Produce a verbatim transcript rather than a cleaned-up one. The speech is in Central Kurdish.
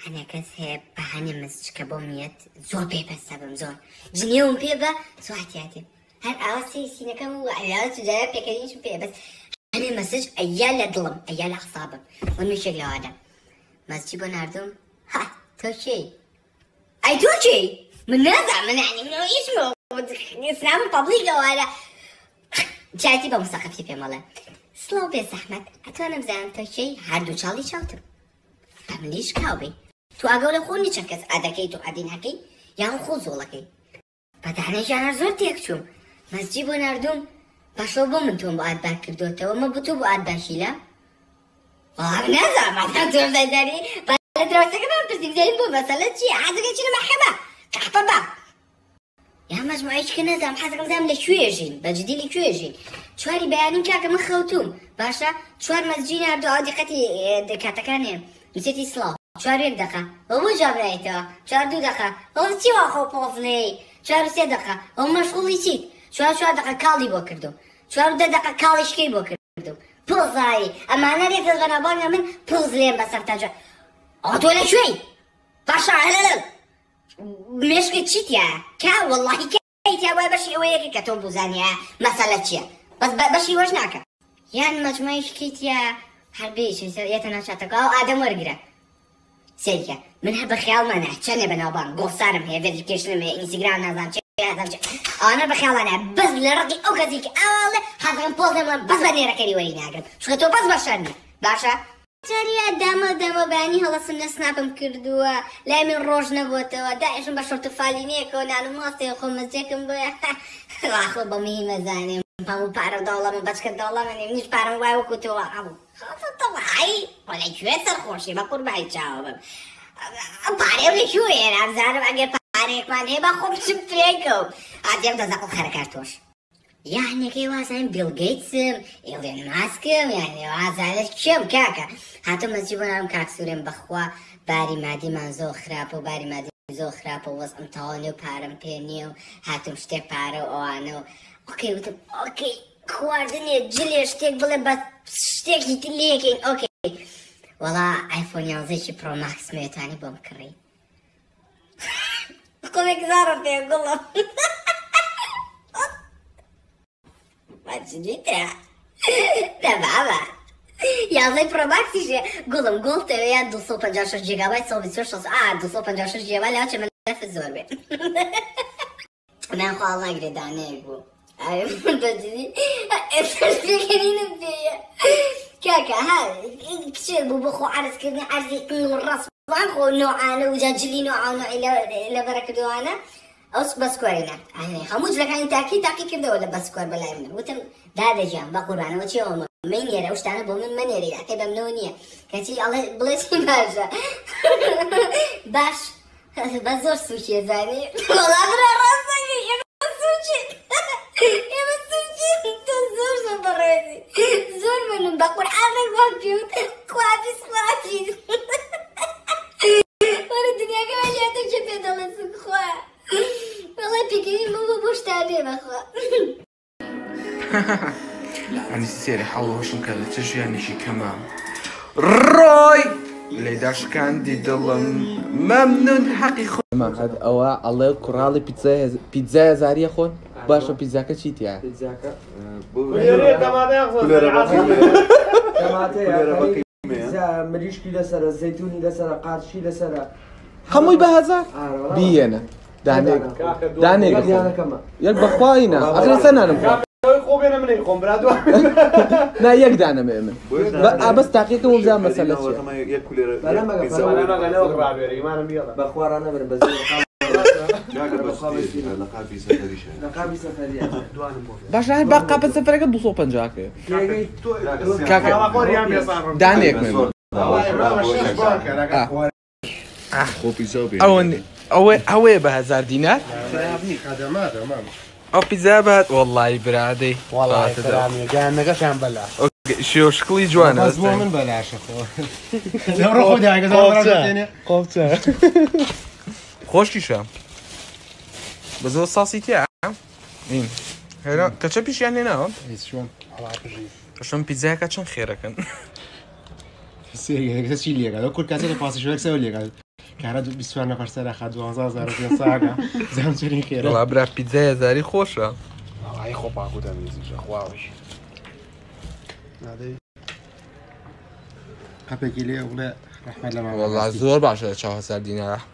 أنا كسب بهاني مسج كبوميت زور بيبا سبب زور جنيوم بيبا سوحتياتي هل أوسي سينا كم وعيال تجارب بيكرينش بيبا بس أنا مسج أيال ظلم أيال أعصابم ونمشي لو هذا مسجي بناردم ها توشي أي توشي من نزع من يعني من اسمه إسلام بابليك لو هذا جاتي بمسقفتي في ماله سلو بس أحمد أتوانا مزان توشي هردو شالي شالتم تعمليش كاوبي تو أقول خوني شكس أدكي تو أدين هكي يان خوزو لكي فتحنا جانا زور تيكشوم مسجي بناردم باشو بومنتون بعد باكردوته وما بتو بعد باشيلا والله نزع ما تنتظر داري بلا دروسك ما بتزين بو مسألة شيء حاسك شنو محبة كحبة يا مجموعيش كنزع محاسك مزام لشويجين بجدي لي شويجين شواري بيانين كاك مخوتوم باشا شوار مسجيني عبدو عادي قتي كاتكاني نسيتي صلاة شوار يك دقة هو جاب رايته شوار دو دقة هو سي واخو بوفلي شوار سي دقة هو مشغول يسيت شوار شوار دقة كالي بو كردو شوار دا دقة كالي شكي بو كردو بوزاي اما انا ريت الغنابان من بوز لين بس ارتجع عطوا لي شوي باشا هلا مشكلة شيت يا كا والله كيت يا بشي وياك كتوم بوزانيا مسألة شيء بس بشي وجناك يعني مجموعة شكيت يا حربيش يتناشطك او ادم ورقرة سيريا من هذا بخيال ما نحكي بنابان قول صارم هي فيديوكيشن من انستغرام نازل هذا انا بخيال انا بس لرقي او كذيك والله هذا بوز بس بني ركري وريني اقرب شو تو بس بشرني باشا جاري داما داما باني هلا سنة سنابم كردوا لا من روج نبوته داعش بشرت فاليني كون انا ماستي خو مزيكم بيا واخو بمي مزاني بامو بارو دولا من بس كدولا من مش بارو واو كتوا ابو طبعي ولا شوية سرخوشي بقول بعي جاوب باري ولا شوية انا زارب اجي باري كمان هي باخو بسبريكو عاد يبدا زاكو خركارتوش يعني كي واسعين بيل جيتس إيلون ماسك يعني واسعين كم كاكا حتى ما تجيبون عم كاك سورين بخوا باري مادي منزو خراب وباري مادي زو خراب ووز امتحاني وبارم بينيو حتى مشتي بارو وانو اوكي وتب اوكي خواردني جلي اشتيك بلا بس اشتيك يتليكين اوكي والله ايفون ينزيش برو ماكس ميتاني بومكري قولك زارب يا قلب ما تجيتها ده بابا يا زي برو ماكس يجي قلم قلت يا دوسو بنجاشر جيجا بايت صوبي سوشوس اه دوسو بنجاشر جيجا بايت لا من في الزور من خو الله يقرد عنيكو عارف انت تجي تفكرين بيا كاكا هاي كشير بوبخو عرس كذا عرسي الراس وعنخو نوعانا وجاجلي نوعانا الى الى بركدو انا أوس بسكورينا يعني خموج لك يعني تاكي تاكي كذا ولا بسكور بلا يمنا وتم دادا جام بقران وشي يوم من يرى وش تعرف من من يرى حتى بمنونية كتي الله بلسي باشا باش بزور سوشي زاني والله برا راسك يا سوشي يا سوشي تزور سبريني زور من بقول حالك وابيوت كوابيس كوابيس ولا الدنيا كمان جاتك جبت الله سكخوا والله بيكيني مو بوش تعبي بخوا يعني سيري حاولوا وش مكان تجي يعني شي كمان روي اللي داش كان دي دلم ممنون حقيقي ما هذا أوا الله يكرالي بيتزا بيتزا زارية خون باشا بيتزا كشيت يا بيتزا كوليري كما ياخذ كما بيتزا مريشكي لسرة زيتوني لسرة قارشي لسرة خموي بهذا بينا دانيك دانيك يلك بخواينا آخر سنة أنا خوبينا من يقوم برادو لا يقدعنا مؤمن بس تحقيق مو زي مسألة شيء انا ما قفل انا غنوق بعبيري ما انا بيضا بخوار انا من بزيد لقابي سفريش لقابي سفرية باش راح بقى قابل سفرية قد دوسو بنجاكي كاكا دانيك مؤمن اه خوبي زوبي أوني أوي أوي بهزار دينار خدمات امام أو بيتزا بهت والله برادي والله كلامي كان نقاش عم بلاش اوكي شو شكلي جوانا بس مو من بلاش اخو روحوا داعي قصدي قوبته خوش كيشام بس هو صاصيتي ها مين هنا كاتشبيش يعني نعم شلون على عقجي شلون بيتزا كاتشن خيرك سيري هيك شيء ليك هذا كل كاسه فاصل شو هيك سوي ليك کارا دو بیست و نفر سر خد دوازده هزار روپیه ساعه زم چنین کیره وڵا برا پیتزای هەزاری خۆشە ئای خۆ پاکو دەمیزیشە خواوەش نادەی قەپێکی لێ وڵێ رحمە لە وڵا زۆر باشە چاو هەزار دینارە